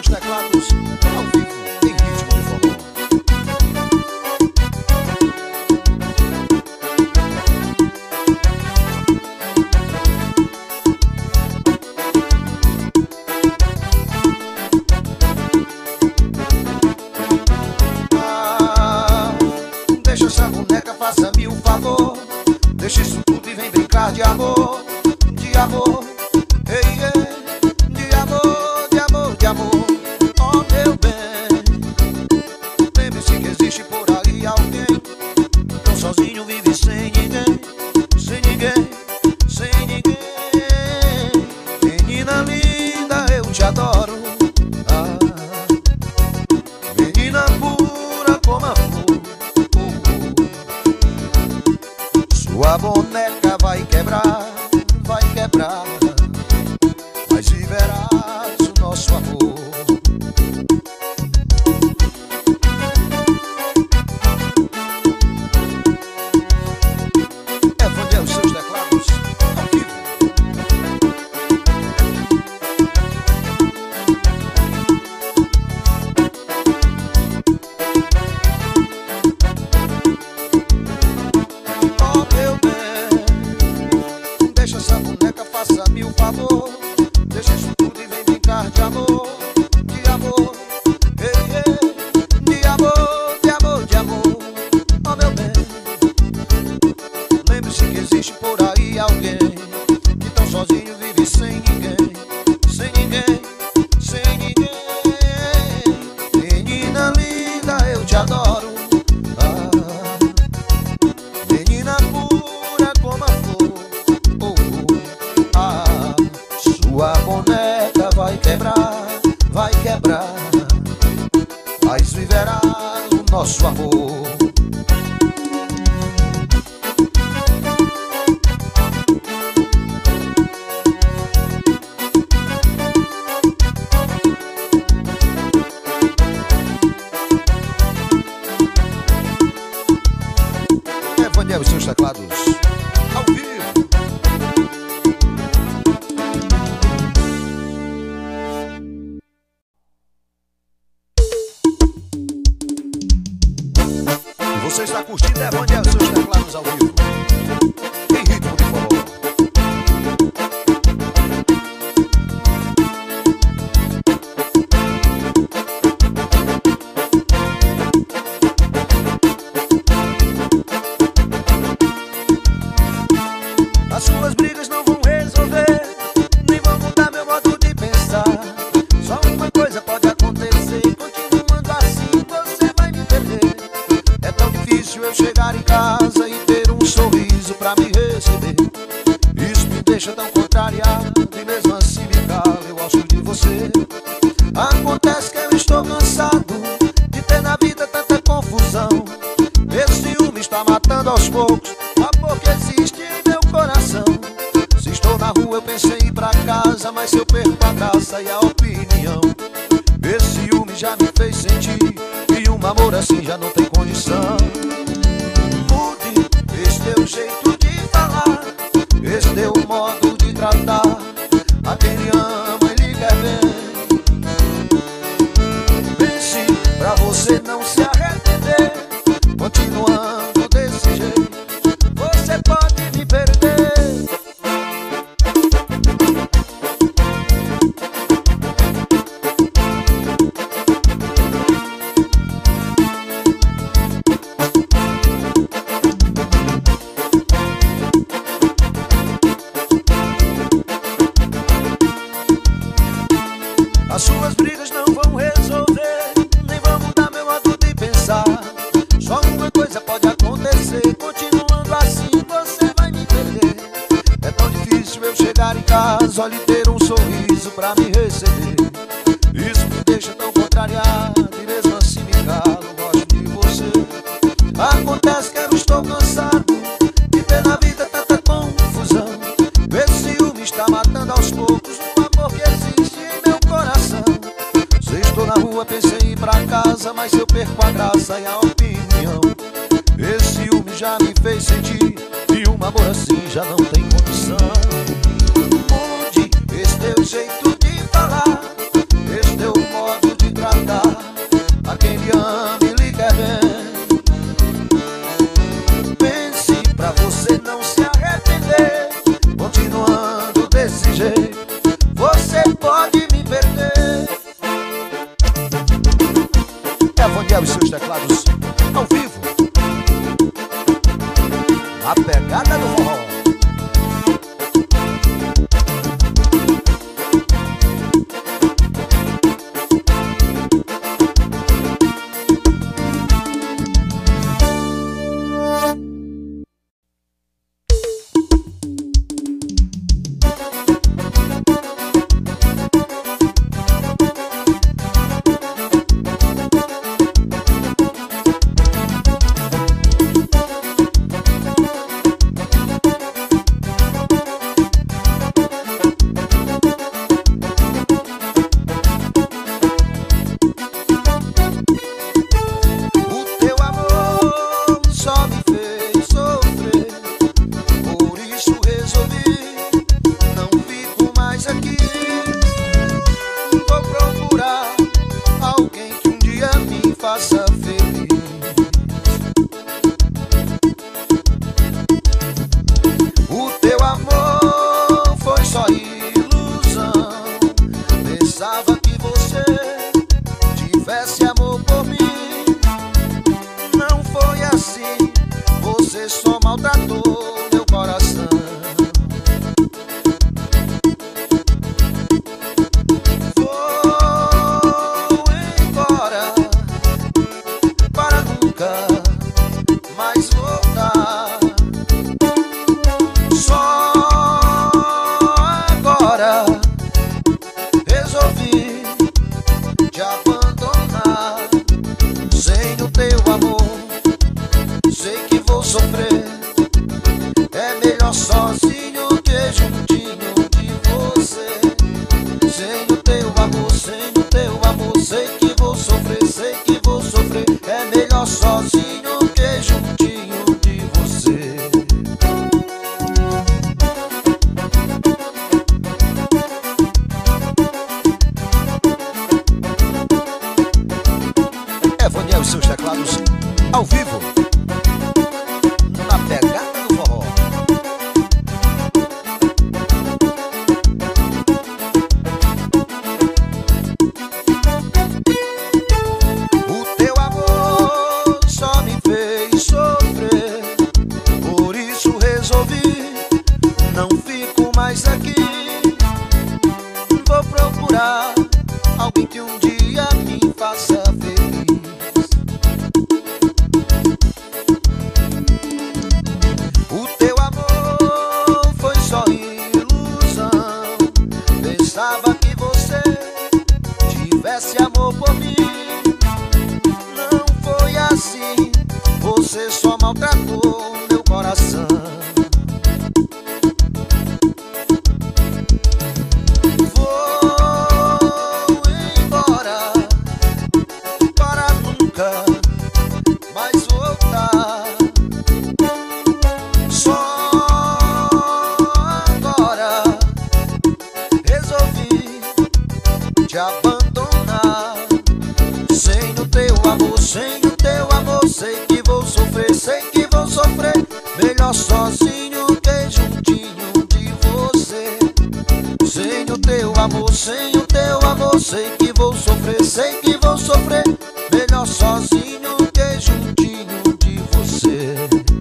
seus teclados ao vivo em ritmo de forró. Deixa essa boneca, faça-me um favor. Deixa isso tudo e vem brincar de amor. De amor, ei, ei. De amor, de amor, de amor. Oh, meu bem, lembre-se que existe por aí alguém tão sozinho, vive sem ninguém. Sem ninguém, sem ninguém. Menina linda, eu te adoro. Ah, menina pura como a flor. Sua boneca vai quebrar, mas viverás o nosso amor. Evandel, os seus teclados ao vivo. Deixa essa boneca, faça-me um favor. Deixa isso tudo e vem brincar de amor. De amor, ei, ei. De amor, de amor, de amor. Oh, meu bem, lembre-se que existe por aí alguém que tão sozinho vive sem ninguém. Sem ninguém, sem ninguém. Menina linda, eu te adoro. Ah, menina pura como a flor. Sua boneca vai quebrar, mas viverá o nosso amor. Evandel, os seus teclados ao vivo. Você está curtindo Evandel, seus teclados ao vivo em ritmo de forró. As suas brigas não vão resolver, nem vão mudar meu modo de pensar. Só uma coisa pode acontecer: continuando assim você vai me perder. É tão difícil eu chegar em casa e ter um sorriso pra me receber. Isso me deixa tão contrariado e mesmo assim me cala, eu gosto de você. Acontece que eu estou cansado de ter na vida tanta confusão. Esse ciúme está matando aos poucos o amor que existe em meu coração. Se estou na rua eu pensei em ir pra casa, mas eu perco a graça e a opinião. Esse ciúme já me fez sentir que um amor assim já não tem condição. Mude esse teu jeito de falar, esse teu modo de tratar. A quem lhe ama e lhe quer bem. Pense pra você não se arrepender. Continuando desse jeito você pode me perder. As suas brigas não vão resolver, nem vão mudar meu modo de pensar. Só uma coisa pode acontecer: continuando assim você vai me perder. É tão difícil eu chegar em casa, olhe ter um sorriso pra me receber. Isso me deixa tão contrariado e mesmo assim me calo, eu gosto de você. Acontece que eu estou cansado de ter na vida tanta confusão. Esse ciúme está matando aos poucos o amor que existe em meu coração. Se estou na rua pensei em ir pra casa, mas eu perco a graça e a opinião. Esse ciúme já me fez sentir que um amor assim já não tem condição. Mude esse teu jeito de falar, esse teu modo sozinho que juntinho de você. Sem o teu amor, sem o teu amor, sei que vou sofrer, sei que vou sofrer. É melhor sozinho que juntinho de você. Evaniel e seus teclados ao vivo, na pegada do forró. O teu amor só me fez sofrer, por isso resolvi, não fico mais aqui. Vou procurar alguém que um dia me faça feliz. O teu amor foi só ilusão. Pensava que você tivesse amor por mim. Não foi assim, você só maltratou meu coração. Vou embora para nunca mais voltar. Só agora resolvi te abandonar. Sem o teu amor, sem o teu amor, sei que vou sofrer, sei que vou sofrer. Melhor sozinho que juntinho de você. Sem o teu amor, sem o teu amor, sei que vou sofrer, sei que vou sofrer. Melhor sozinho que juntinho de você.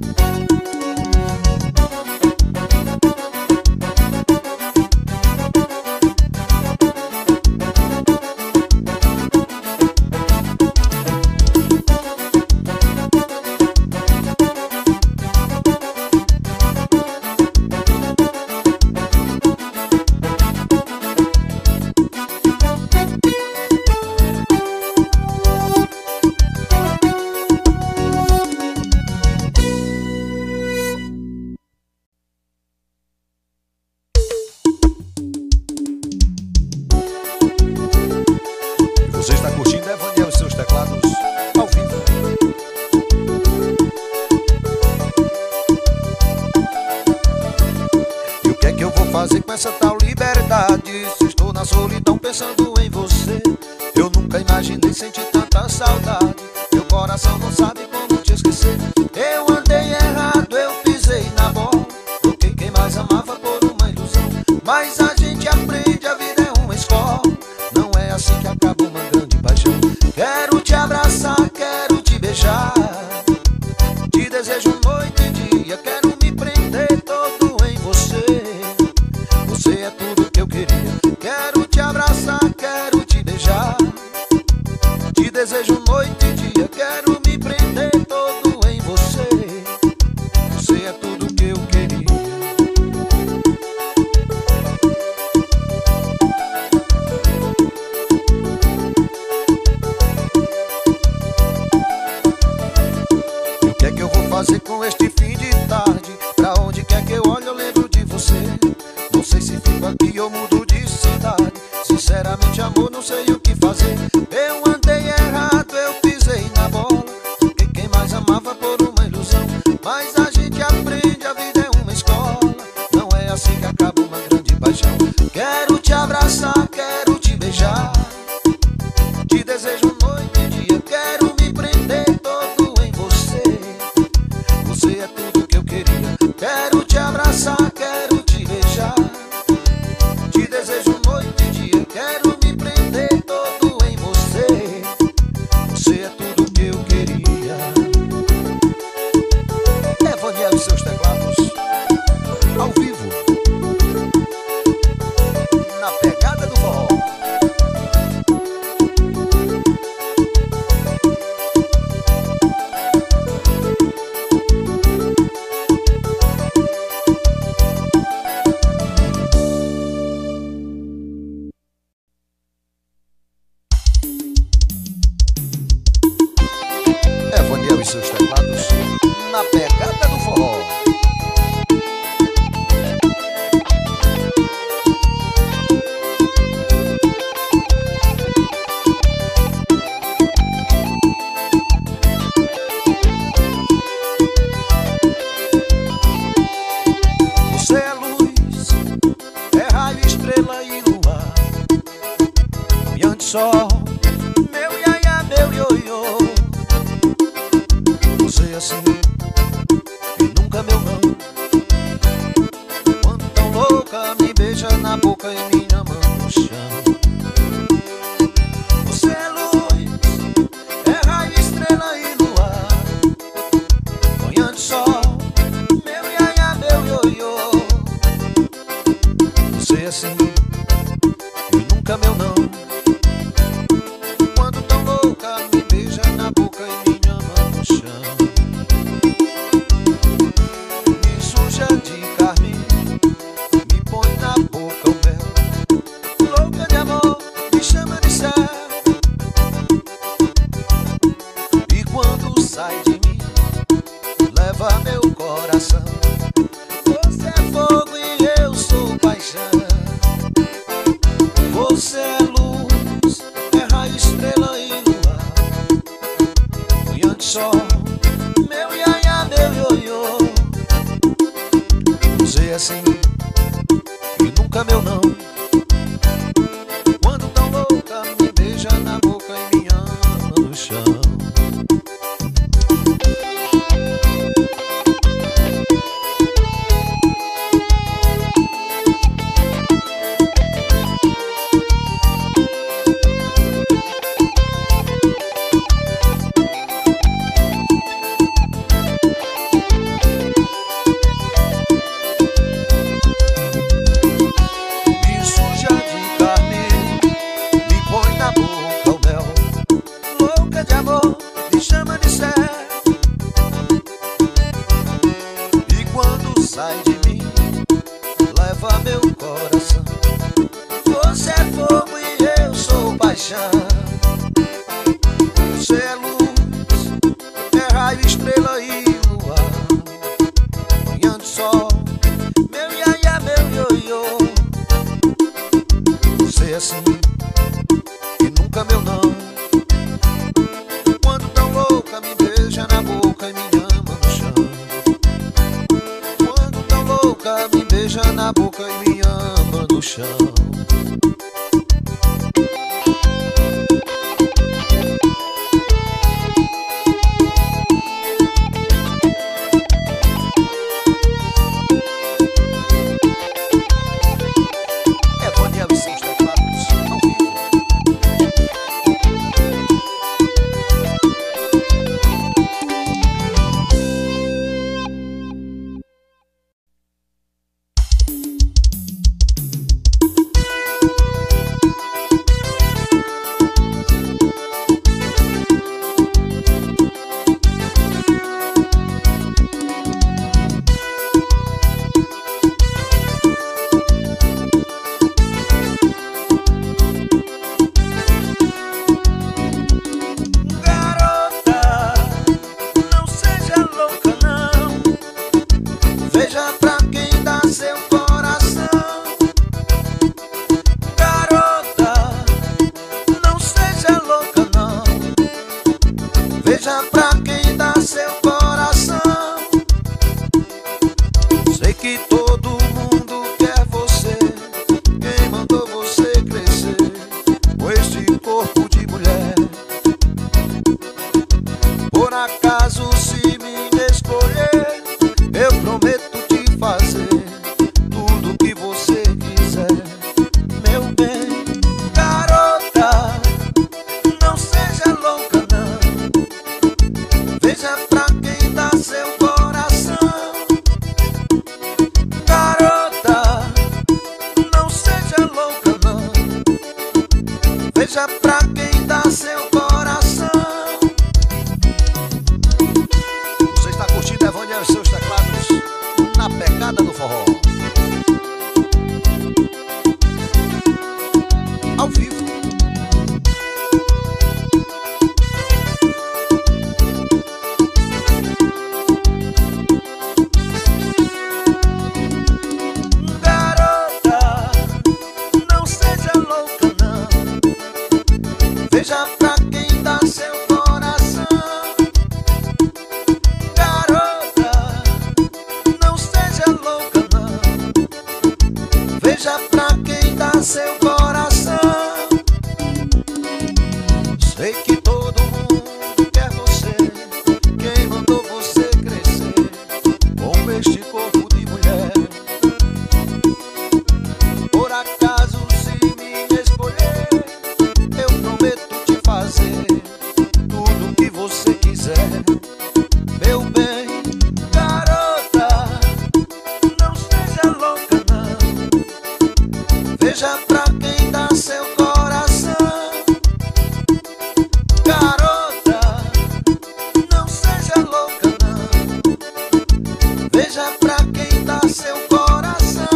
Você está curtindo Evaniel e seus teclados ao vivo. E o que é que eu vou fazer com essa tal liberdade? Se estou na solidão pensando em você. Eu nunca imaginei sentir tanta saudade. Meu coração não sabe como te esquecer. Eu andei errado, eu pisei na bola. Troquei quem mais amava por uma ilusão. Mas a gente aprende, a vida é uma escola. Não é assim que acaba uma grande paixão. Quero te abraçar, quero te beijar. Te desejo noite e dia, quero me prender todo em você. Você é tudo que eu queria. Quero te abraçar, quero te beijar. Te desejo noite e dia, quero me prender todo em você. Você é tudo que eu queria. O que é que eu vou fazer com este fim de tarde? Pra onde quer que eu olhe eu lembro de você. Não sei se fico aqui ou mudo de cidade. Sinceramente amor, não sei o que fazer. Eu andei errado, eu pisei na bola. Porque quem mais amava por uma ilusão. Mas a gente aprende, a vida é uma escola. Não é assim que acaba uma grande paixão. Quero te abraçar, quero te beijar. Te desejo noite e dia, quero me prender todo em você. Você é tudo que eu queria. Quero te abraçar, quero te beijar. Te só, meu iaia, meu ioiô. Você assim e nunca meu não. Quando tão louca me beija na boca e minha mão no chão. Você é luz, é raio, estrela e luar, manhã de sol, meu iaia, meu ioiô. Você assim e nunca meu não. Quando tão louca me beija na boca e minha mão no chão. Me suja de carne, me põe na boca o mel. Louca de amor, me chama de céu. E quando sai de mim, leva meu coração. Você é fogo e eu sou paixão. Você é luz, é raio, estrela e luar, manhã de sol, meu iaia, meu ioiô. Você é assim e nunca meu não. Quando tão louca me beija na boca e me ama no chão. Sai de mim, leva meu coração. Você é fogo e eu sou paixão. Você é luz, é raio, estrela e luar, manhã de sol, meu iaia, meu ioiô. Você é assim e nunca meu não. Quando tão louca me beija na boca e me ama no chão. Me beija na boca e me ama no chão. É Daniel e seus teclados ao vivo. Veja pra quem dá seu coração. Sei que todo mundo quer você. Quem mandou você crescer com este corpo de mulher? Por acaso se me escolher, eu prometo te fazer tudo que você quiser, meu bem. Garota, não seja louca não. Veja pra quem dá seu coração. Garota, não seja louca não. Veja pra quem dá seu coração. Você está curtindo Evânia e seus teclados na pegada do forró ao vivo. Veja pra quem dá seu coração. Garota, não seja louca não. Veja pra quem dá seu coração. Veja pra quem dá seu coração. Garota, não seja louca não. Veja pra quem dá seu coração.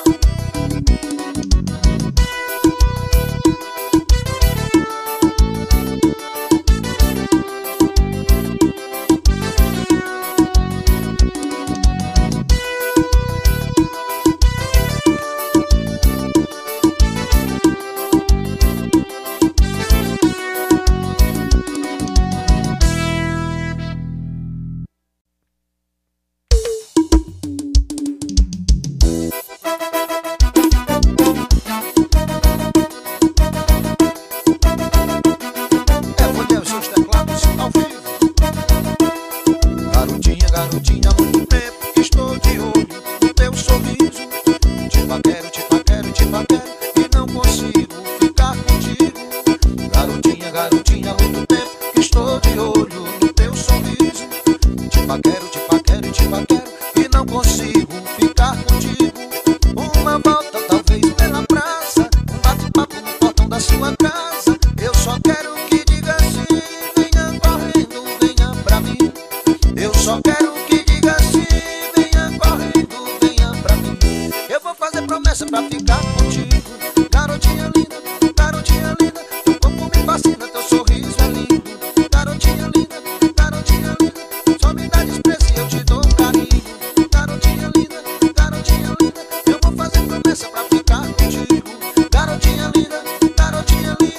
Garotinha, há muito tempo que estou de olho no teu sorriso. Te paquero, te paquero, te paquero e não consigo ficar contigo. Garotinha, garotinha, há muito tempo que estou de olho no teu sorriso. Te paquero, te paquero, te paquero e não consigo ficar contigo. Uma volta talvez pela praça, um bate-papo no portão da sua casa. Eu só quero que diga sim, venha correndo, venha pra mim. Eu só quero que diga sim, venha correndo, venha pra mim. Eu vou fazer promessa pra ficar contigo. Garotinha linda, teu corpo me fascina, teu sorriso é lindo. Garotinha linda, só me dá desprezo e eu te dou carinho. Garotinha linda, eu vou fazer promessa pra ficar contigo. Garotinha linda, garotinha linda.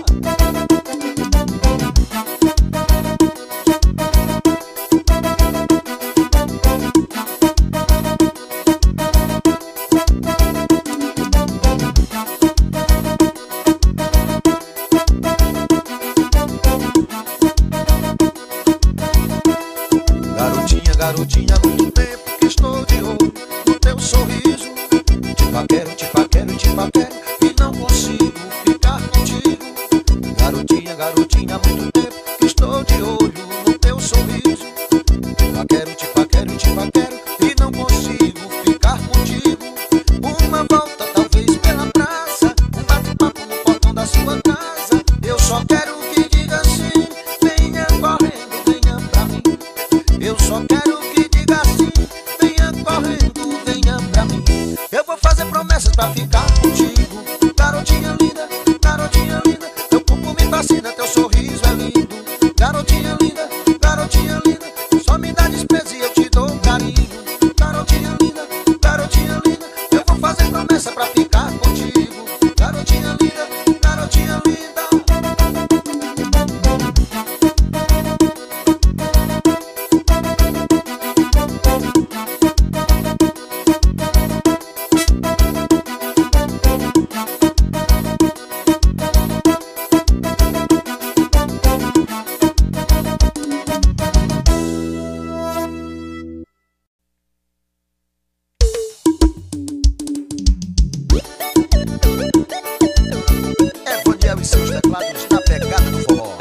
Garotinha, há muito tempo que estou de olho no teu sorriso. Te paquero, te paquero, te paquero e não consigo ficar contigo. Garotinha, garotinha, há muito tempo que estou de olho no teu sorriso. Te paquero, te paquero, te paquero e não consigo ficar contigo. Uma volta talvez pela praça, um bate-papo no portão da sua casa. Eu só quero que diga sim, venha correndo, venha pra mim. Eu só quero que diga sim, venha correndo, venha pra mim. Eu vou fazer promessas pra ficar contigo. Garotinha linda, teu corpo me fascina, teu sorriso é lindo. Garotinha linda, só me dá desprezo e eu te dou carinho. Garotinha linda, eu vou fazer promessa pra ficar contigo. Garotinha linda, garotinha linda. E seus teclados na pegada do forró.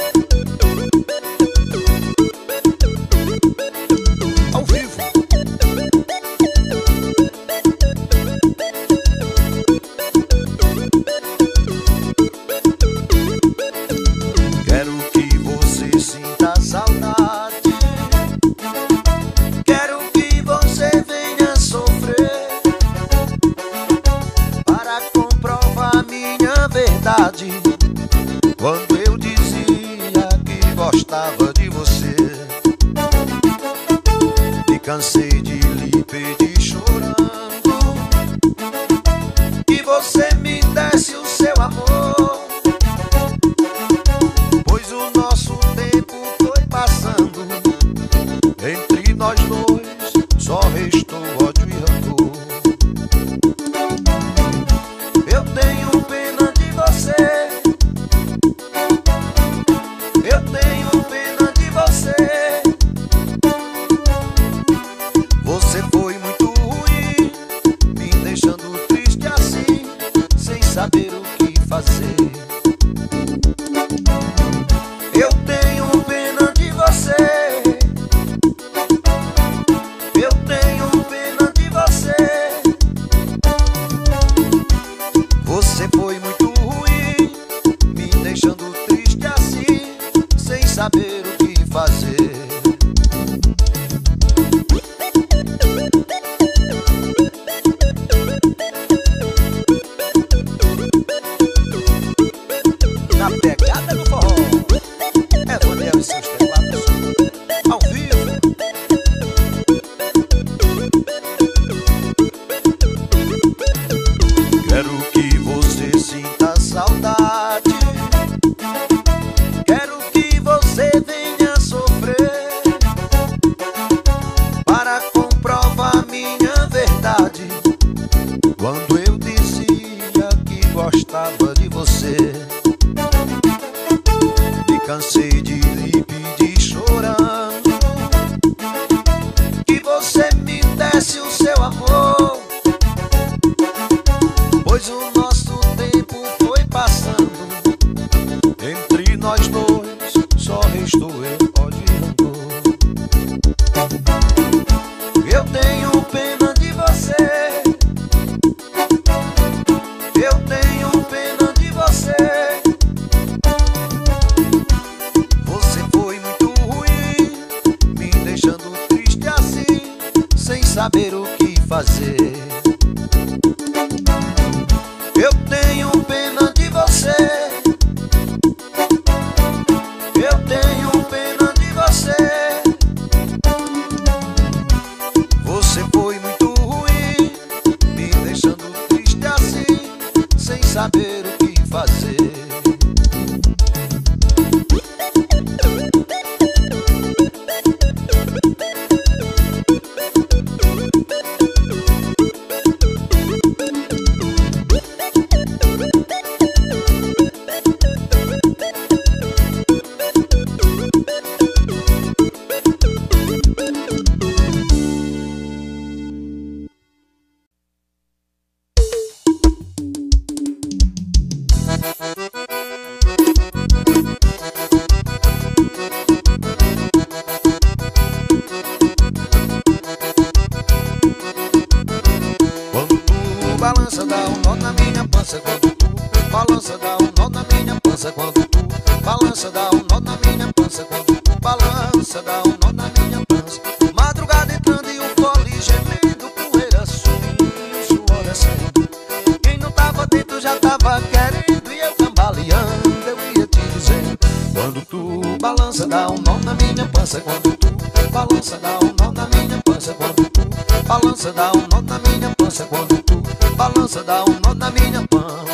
Ao vivo. Quero que você sinta saudade. Quero que você venha sofrer para comprovar minha verdade. Quando eu dizia que gostava de você, me cansei de lhe pedir chorando que você me desse o seu amor. Pois o nosso tempo foi passando, entre nós dois só restou ódio e rancor. Eu tenho pena de você, eu tenho pena de você. pois o nosso tempo foi passando. Entre nós dois só restou eu, ódio e rancor. Eu tenho pena de você, eu tenho pena de você. Você foi muito ruim, me deixando triste assim, sem saber o que fazer. Eu tenho pena de você, eu tenho pena de você. Você foi muito ruim, me deixando triste assim, sem saber o que fazer. Balança, dá um nó na minha pança quando tu balança, dá um nó na minha pança quando tu balança, dá um nó na minha pança quando tu balança, dá um nó na minha pança. Madrugada entrando e o fole gemendo, poeira subindo e o suor descendo. Quem não tava dentro já tava querendo e eu cambaleando, eu ia te dizendo. Quando tu balança, dá um nó na minha pança quando tu balança, dá um nó na minha pança quando tu balança, dá um nó na minha pança quando tu balança, dá um nó na minha pança.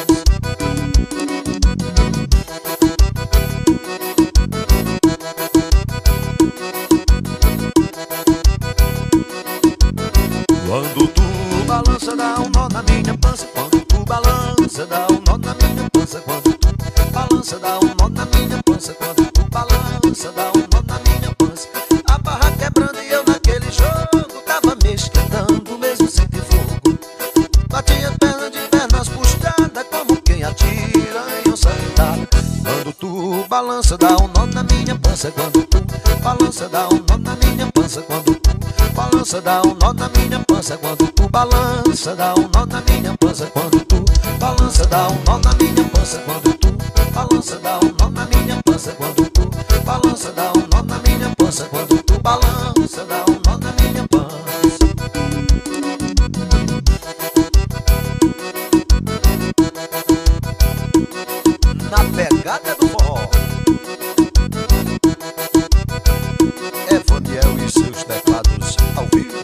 Quando tu balança, dá um nó na minha pança. Quando tu balança, dá um nó na minha pança. Quando tu balança, dá um nó na minha pança. Quando tu balança, dá um nó na minha pança. A barra quebrando e eu naquele jogo tava me esquentando, mesmo sem ter fogo. Batia perna de pernas puxadas, como quem atira em onça pintada. Quando tu balança, dá um nó na minha pança. Quando tu balança, dá um nó na minha pança. Quando tu balança, dá um nó na minha pança. Quando tu balança, dá um nó na minha pança. Quando tu balança, dá um nó na minha pança. Quando tu balança, dá um nó na minha pança. Quando tu balança, dá um nó na minha pança. Quando tu balança, dá um nó na minha pança. Na pegada do forró, Evaniel e seus teclados ao vivo.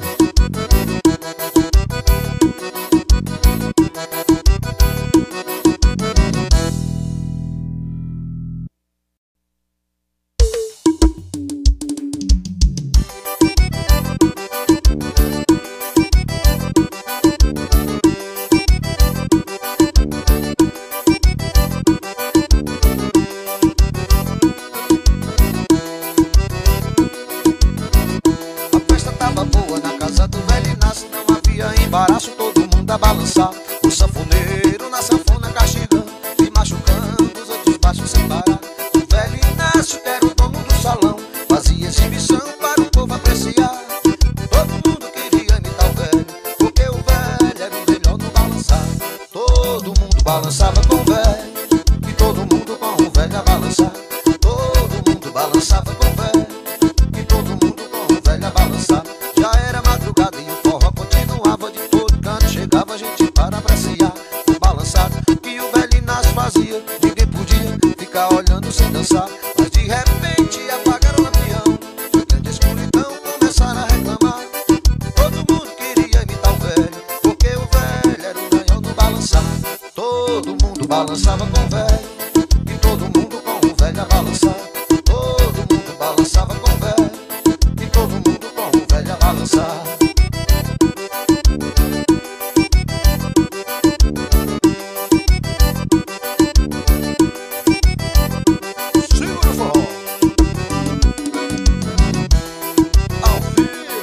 Embaraço, todo mundo a balançar. O sanfoneiro na sanfona castigando e machucando os outros baixos sem parar. O velho Inácio, que era o dono do salão, fazia exibição para o povo apreciar. Todo mundo queria imitar o velho, porque o velho era o melhor no balançar. Todo mundo balançava com o velho e todo mundo com o velho a balançar. Todo mundo balançava com o velho e todo mundo com o velho a balançar. Já era madrugada e o forró continuava, de todo canto chegava gente para apreciar o balançado que o velho Inácio fazia. Ninguém podia ficar olhando sem dançar, mas de repente apagaram o lampião. Na grande escuridão começaram a reclamar. Todo mundo queria imitar o velho, porque o velho era o ganhão no balançar. Todo mundo balançava com o velho e todo mundo com o velho a balançar. Todo mundo balançava com o velho e todo mundo com o velho a balançar.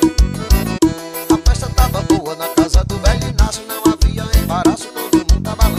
A festa tava boa na casa do velho Inácio, não havia embaraço, todo mundo tava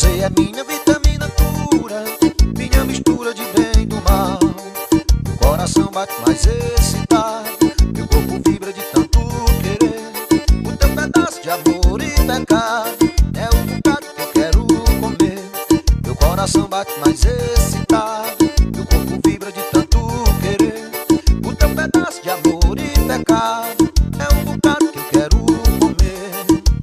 Você é minha vitamina pura, minha mistura de bem e do mal. Meu coração bate mais excitado, meu corpo vibra de tanto querer. O teu pedaço de amor e pecado é o bocado que eu quero comer. Meu coração bate mais excitado, meu corpo vibra de tanto querer. O teu pedaço de amor e pecado é o bocado que eu quero comer.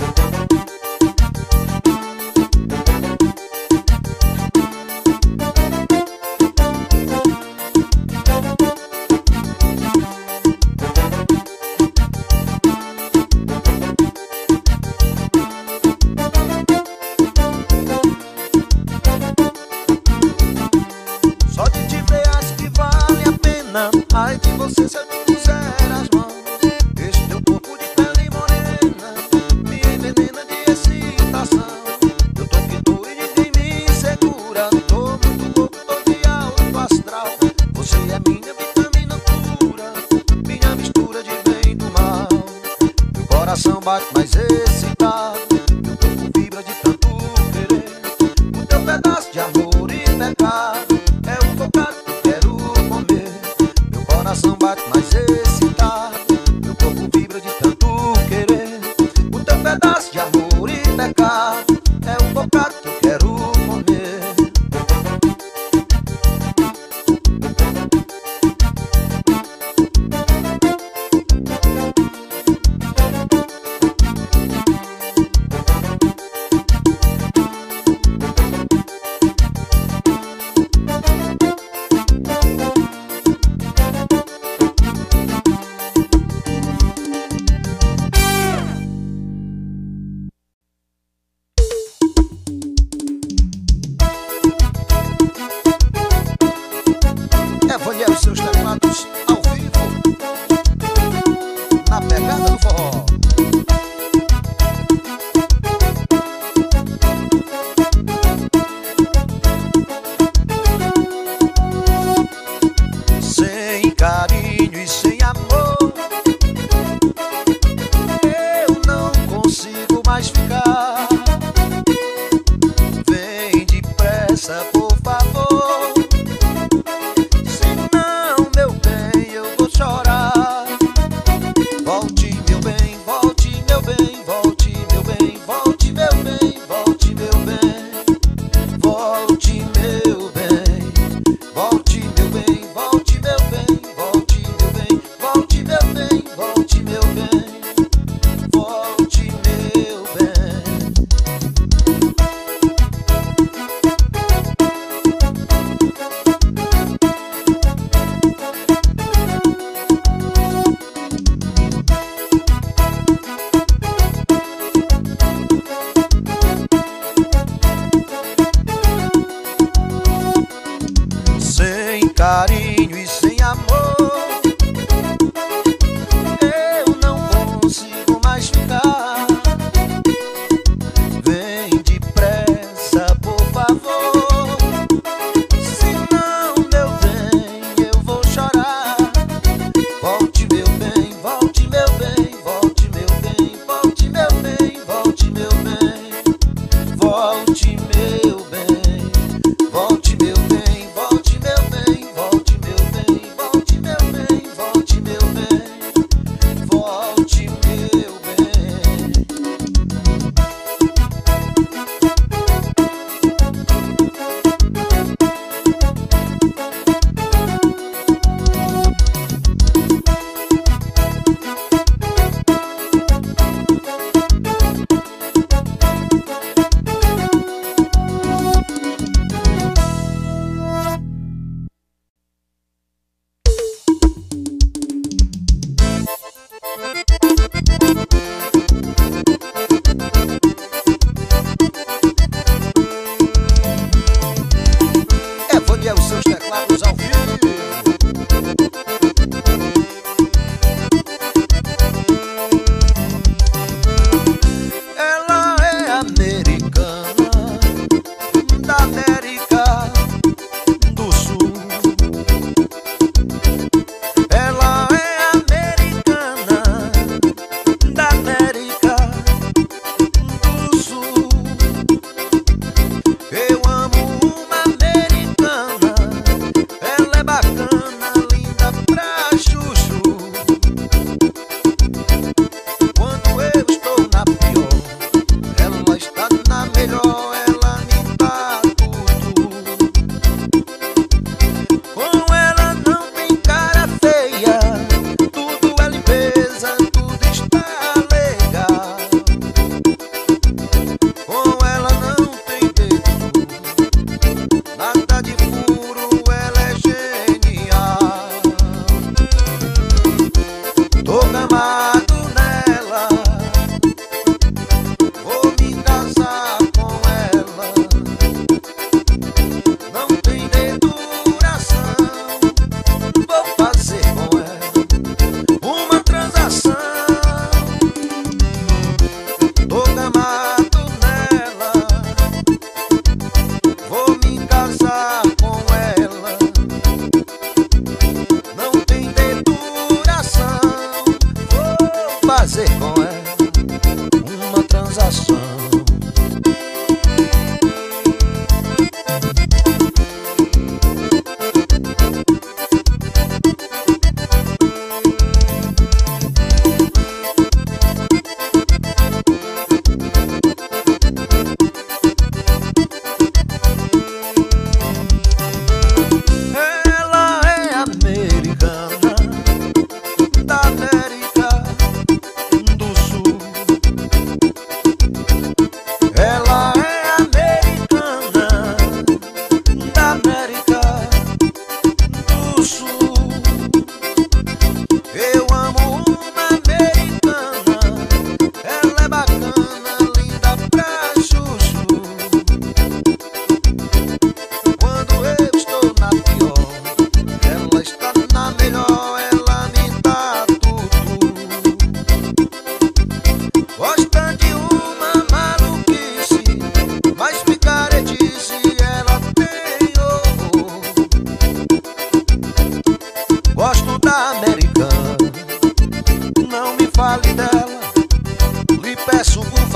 Só de te ver acho que vale a pena. Ai de você se eu te puser as mãos. Esse teu corpo de pele morena me envenena de excitação. Eu tô que tô e ninguém me segura. Tô muito louco, tô de alto astral. Você é minha vitamina pura, minha mistura de bem e do mal. Meu coração bate mais excitado, meu corpo vibra de tanto querer. O teu pedaço de amor e pecado é o bocado que eu quero comer. Meu coração bate mais excitado, meu corpo vibra de tanto querer. O teu pedaço de amor e pecado é o bocado que eu quero comer.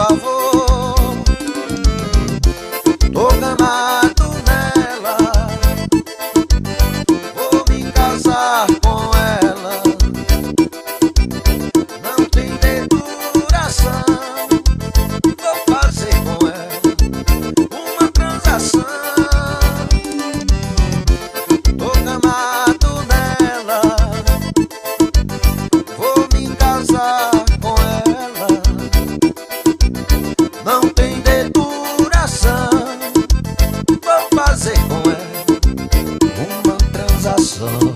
favor. Tô gamado nela, vou me casar com ela. Não tem duração, vou fazer com ela uma transação. Tô gamado nela, vou me casar com ela. Não tem duração, vou fazer com ela uma transação.